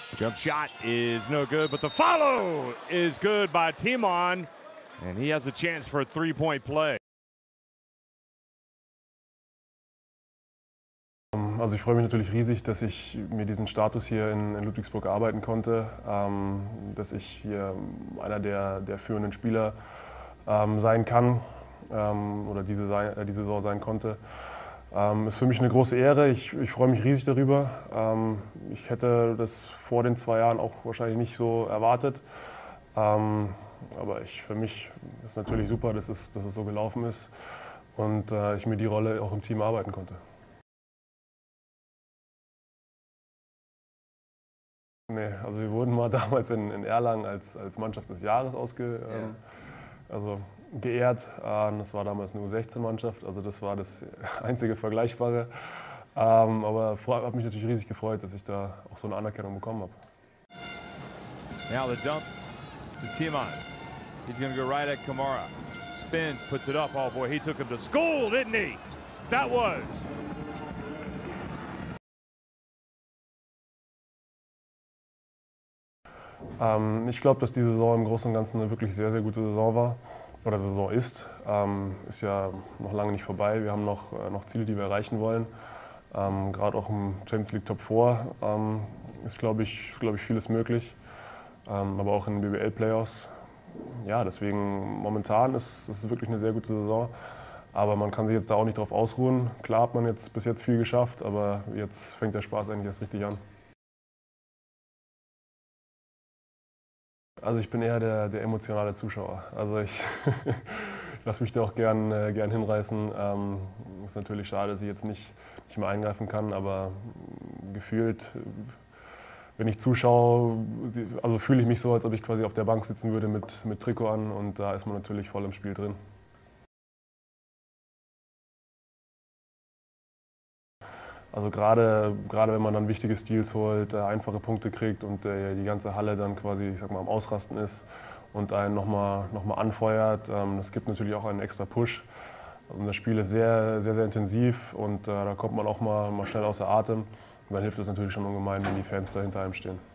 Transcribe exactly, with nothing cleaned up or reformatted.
Jump shot is no good, but the follow is good by Timon, and he has a chance for a three-point play. Also ich freue mich natürlich riesig, dass ich mir diesen Status hier in, in Ludwigsburg erarbeiten konnte, ähm, dass ich hier einer der, der führenden Spieler ähm, sein kann ähm, oder diese, äh, diese Saison sein konnte. Ähm, ist für mich eine große Ehre, ich, ich freue mich riesig darüber. Ähm, ich hätte das vor den zwei Jahren auch wahrscheinlich nicht so erwartet. Ähm, aber ich, für mich ist natürlich super, dass es, dass es so gelaufen ist und äh, ich mir die Rolle auch im Team arbeiten konnte. Nee, also wir wurden mal damals in, in Erlangen als, als Mannschaft des Jahres ausge, ähm, ja. also geehrt. Ähm, das war damals eine U sechzehn Mannschaft, also das war das einzige Vergleichbare. Ähm, aber habe mich natürlich riesig gefreut, dass ich da auch so eine Anerkennung bekommen habe. Now the dump to Timon. He's going to go right at Kamara. Spins, puts it up. Oh boy, he took him to school, didn't he? That was. Ähm, ich glaube, dass diese Saison im Großen und Ganzen eine wirklich sehr, sehr gute Saison war oder Saison ist. Ähm, ist ja noch lange nicht vorbei. Wir haben noch, äh, noch Ziele, die wir erreichen wollen. Ähm, Gerade auch im Champions League Top vier ähm, ist, glaube ich, glaub ich, vieles möglich. Ähm, aber auch in den B B L-Playoffs. Ja, deswegen momentan ist es wirklich eine sehr gute Saison. Aber man kann sich jetzt da auch nicht drauf ausruhen. Klar hat man jetzt bis jetzt viel geschafft, aber jetzt fängt der Spaß eigentlich erst richtig an. Also ich bin eher der, der emotionale Zuschauer. Also ich lasse mich da auch gern, äh, gern hinreißen. Ähm, ist natürlich schade, dass ich jetzt nicht, nicht mehr eingreifen kann, aber gefühlt, wenn ich zuschaue, also fühle ich mich so, als ob ich quasi auf der Bank sitzen würde mit, mit Trikot an und da ist man natürlich voll im Spiel drin. Also gerade, gerade wenn man dann wichtige Steals holt, äh, einfache Punkte kriegt und äh, die ganze Halle dann quasi, ich sag mal, am Ausrasten ist und einen nochmal noch mal anfeuert, ähm, das gibt natürlich auch einen extra Push. Und das Spiel ist sehr, sehr, sehr intensiv und äh, da kommt man auch mal, mal schnell außer Atem. Und dann hilft es natürlich schon ungemein, wenn die Fans da hinter einem stehen.